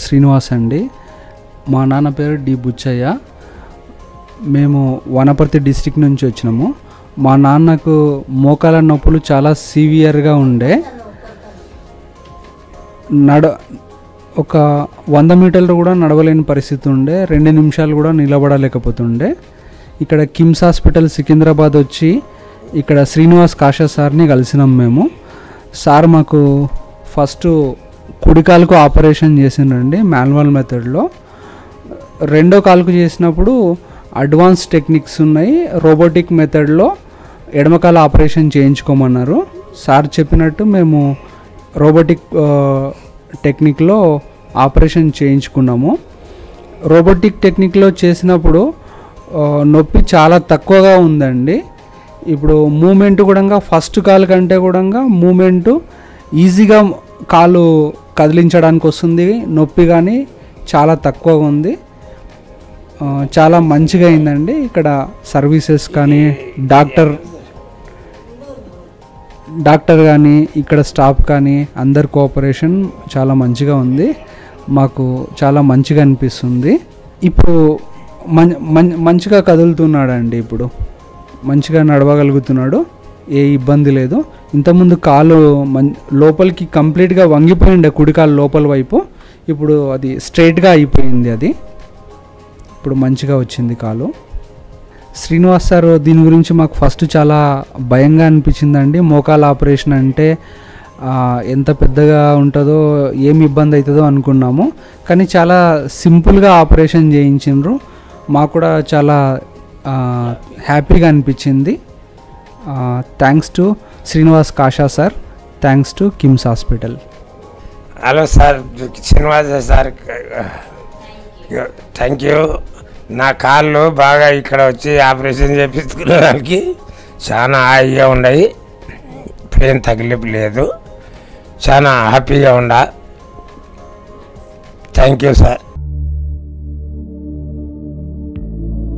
శ్రీనివాస్ అండి. మా నాన్న పేరు డి బుచ్చయ్య. మేము వనపర్తి డిస్ట్రిక్ట్ నుంచి వచ్చినాము. మా నాన్నకు మోకాల నొప్పులు చాలా సివియర్గా ఉండే. ఒక 100 మీటర్లు కూడా నడవలేని పరిస్థితి ఉండే. 2 నిమిషాలు కూడా నిలబడలేకపోతుండే. ఇక్కడ కిమ్స్ హాస్పిటల్ సికింద్రాబాద్ వచ్చి ఇక్కడ శ్రీనివాస్ కాషా సార్ని కలిసినాం మేము. సార్ మాకు ఫస్ట్ కుడికాలకు ఆపరేషన్ చేసిండ్రండి మాన్యువల్ మెథడ్లో. రెండో కాలుకు చేసినప్పుడు అడ్వాన్స్ టెక్నిక్స్ ఉన్నాయి, రోబోటిక్ మెథడ్లో ఎడమకాల ఆపరేషన్ చేయించుకోమన్నారు. సార్ చెప్పినట్టు మేము రోబోటిక్ టెక్నిక్లో ఆపరేషన్ చేయించుకున్నాము. రోబోటిక్ టెక్నిక్లో చేసినప్పుడు నొప్పి చాలా తక్కువగా ఉందండి. ఇప్పుడు మూమెంట్ కూడా ఫస్ట్ కాలు కంటే కూడా మూమెంటు ఈజీగా కాలు కదిలించడానికి వస్తుంది. నొప్పి కానీ చాలా తక్కువగా ఉంది. చాలా మంచిగా అయిందండి. ఇక్కడ సర్వీసెస్ కానీ డాక్టర్ కానీ ఇక్కడ స్టాఫ్ కానీ అందరి కోఆపరేషన్ చాలా మంచిగా ఉంది. మాకు చాలా మంచిగా అనిపిస్తుంది. ఇప్పుడు మంచిగా కదులుతున్నాడండి. ఇప్పుడు మంచిగా నడవగలుగుతున్నాడు, ఏ ఇబ్బంది లేదు. ఇంతకుముందు కాలు లోపలికి కంప్లీట్గా వంగిపోయిండే కుడికాలు లోపల వైపు. ఇప్పుడు అది స్ట్రైట్గా అయిపోయింది. అది ఇప్పుడు మంచిగా వచ్చింది కాలు. శ్రీనివాస్ సార్ దీని గురించి మాకు ఫస్ట్ చాలా భయంగా అనిపించిందండి. మోకాల ఆపరేషన్ అంటే ఎంత పెద్దగా ఉంటుందో, ఏమి ఇబ్బంది అవుతుందో అనుకున్నాము. కానీ చాలా సింపుల్గా ఆపరేషన్ చేయించిండ్రు. మాకు కూడా చాలా హ్యాపీగా అనిపించింది. Thanks to Srinivas Kasha sir, thanks to KIMS hospital. Hello sir, Srinivas sir thank you. నా కాళ్ళు బాగా ఇక్కడ వచ్చి ఆపరేషన్ చేయించుకునే వాళ్ళకి చాలా హాయిగా ఉన్నాయి. పెయిన్ తగిలిపు లేదు. చాలా హ్యాపీగా ఉండా. Thank you sir.